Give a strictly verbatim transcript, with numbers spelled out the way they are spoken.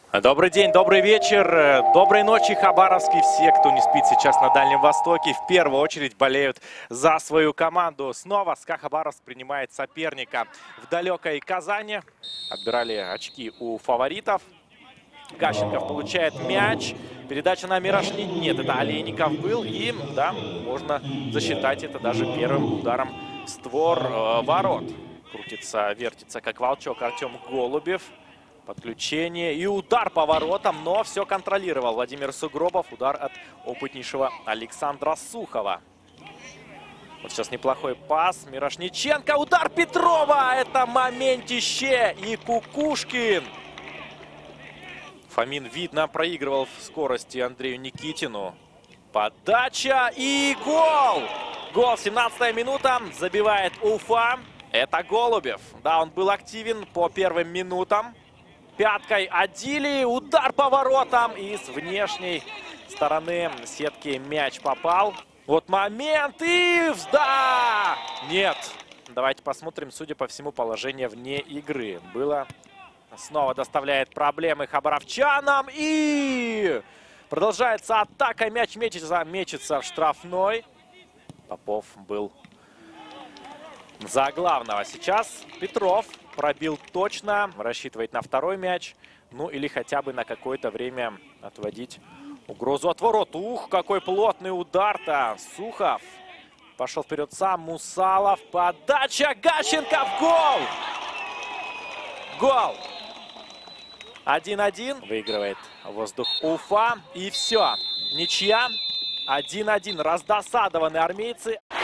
Добрый день, добрый вечер, доброй ночи, Хабаровский. Все, кто не спит сейчас на Дальнем Востоке, в первую очередь болеют за свою команду. Снова СКА Хабаровск принимает соперника в далекой Казани. Отбирали очки у фаворитов. Гащенков получает мяч. Передача на Мирошни. Нет, это Олейников был. И, да, можно засчитать это даже первым ударом в створ э, ворот. Крутится, вертится, как волчок, Артем Голубев. Подключение и удар по воротам, но все контролировал Владимир Сугробов. Удар от опытнейшего Александра Сухова. Вот сейчас неплохой пас. Мирошниченко. Удар Петрова. Это моментище. И Кукушкин. Фомин, видно, проигрывал в скорости Андрею Никитину. Подача и гол. Гол, семнадцатая минута. Забивает Уфа. Это Голубев. Да, он был активен по первым минутам. Пяткой Адили, удар по воротам, и с внешней стороны сетки мяч попал. Вот момент, и да! Нет. Давайте посмотрим, судя по всему, положение вне игры. Было. Снова доставляет проблемы хабаровчанам, и продолжается атака, мяч мечется, мечется в штрафной. Попов был за главного. Сейчас Петров пробил точно, рассчитывает на второй мяч, ну или хотя бы на какое-то время отводить угрозу от ворот. Ух, какой плотный удар-то! Сухов пошел вперед сам, Мусалов, подача, Гащенков, гол! Гол! один-один, выигрывает воздух Уфа, и все, ничья, один-один, раздосадованы армейцы.